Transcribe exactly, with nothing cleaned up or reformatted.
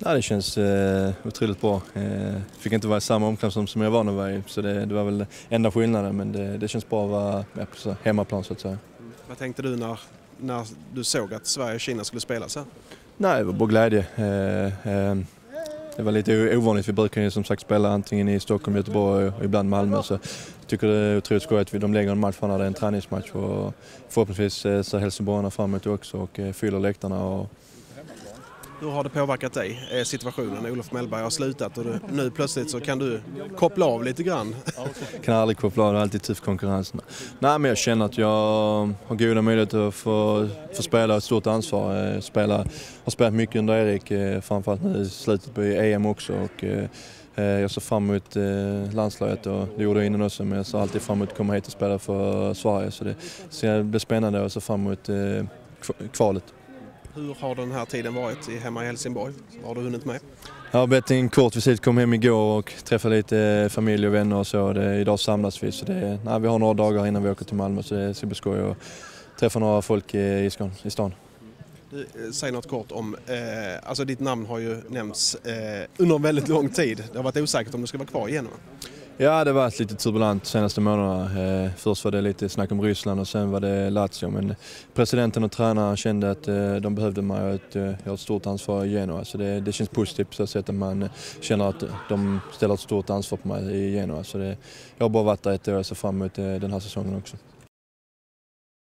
Ja, det känns eh, otroligt bra. Eh, fick inte vara i samma omklädningsrum som jag var när jag var i, så det, det var väl enda skillnaden, men det, det känns bra att vara med på hemmaplan så att säga. Mm. Vad tänkte du när, när du såg att Sverige och Kina skulle spela så här? Nej, det var bara glädje. Eh, eh, det var lite ovanligt. Vi brukar ju som sagt spela antingen i Stockholm, Göteborg och ibland Malmö, så jag tycker det är otroligt skoj att vi, de lägger en match för när det är en träningsmatch, och förhoppningsvis eh, så Helsingborgarna framåt också och eh, fyller läktarna. Och hur har det påverkat dig, situationen? Olof Mellberg har slutat och du, nu plötsligt så kan du koppla av lite grann. Jag kan aldrig koppla av, det är alltid tuff konkurrens. Nej, men jag känner att jag har goda möjligheter att få, få spela ett stort ansvar. Spela, har spelat mycket under Erik, framförallt nu i slutet på E M också. Och, jag ser fram emot landslaget, och det gjorde jag innan också, men jag ser alltid fram emot att komma hit och spela för Sverige. Så det, så det blir spännande och ser fram emot kvalet. Hur har den här tiden varit hemma i Helsingborg? Vad har du hunnit med? Jag har bett en kort visit, kom hem igår och träffade lite familj och vänner och så. Det, idag samlas vi, så det, nej, vi har några dagar innan vi åker till Malmö, så det ska bli skoj att träffa några folk i, i stan. Du, säg något kort om, eh, alltså ditt namn har ju nämnts eh, under en väldigt lång tid. Det har varit osäkert om du ska vara kvar igen, va? Ja, det har varit lite turbulent de senaste månaderna. Först var det lite snack om Ryssland och sen var det Lazio. Men presidenten och tränaren kände att de behövde mig och att jag har ett stort ansvar i Genoa. Så det, det känns positivt på så sätt att man känner att de ställer ett stort ansvar på mig i Genoa. Så det, jag har bara varit där ett år och ser fram emot den här säsongen också.